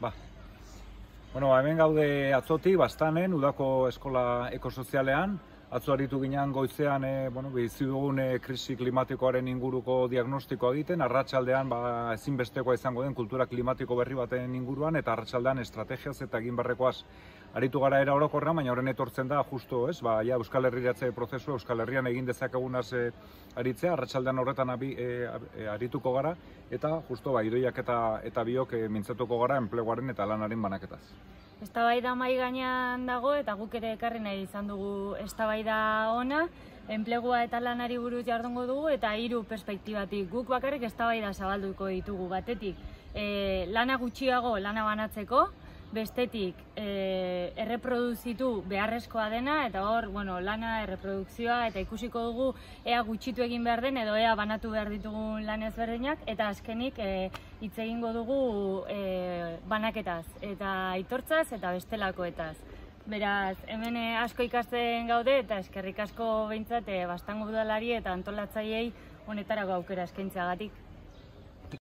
Hemen gaude atzotik, Baztanen, udako eskola ekosozialean. Atzo aritu ginean goizean bizi dugun krisi klimatikoaren inguruko diagnostikoa egiten, arratsaldean ezinbestekoa izango den kultura klimatiko berri baten inguruan, eta arratsaldean estrategiaz eta egin beharrekoaz aritu gara era orokorrean, baina horren etortzen da justo, Euskal Herriratze prozesua, Euskal Herrian egin dezakegunaz aritzea, arratsaldean horretan arituko gara, eta justo idoiak eta biok mintzatuko gara enpleguaren eta lanaren banaketaz. Eztabaida mahai gainean dago eta guk ere ekarri nahi izan dugu eztabaida ona, enplegua eta lanari buruz jardungo dugu eta 3 perspektibatik. Guk bakarrik eztabaida zabalduko ditugu, batetik lana gutxiago lana banatzeko, bestetik erreproduzitu beharrezkoa dena, eta hor lana, erreprodukzioa, eta ikusiko dugu ea gutxitu egin behar den edo ea banatu behar ditugun lan ezberdinak, eta azkenik hitz egingo dugu banaketaz, eta aitortzaz eta bestelakoetaz. Beraz, hemen asko ikasten gaude eta eskerrik asko behintzat Baztango udalari eta antolatzaileei honetarako aukera eskaintzeagatik.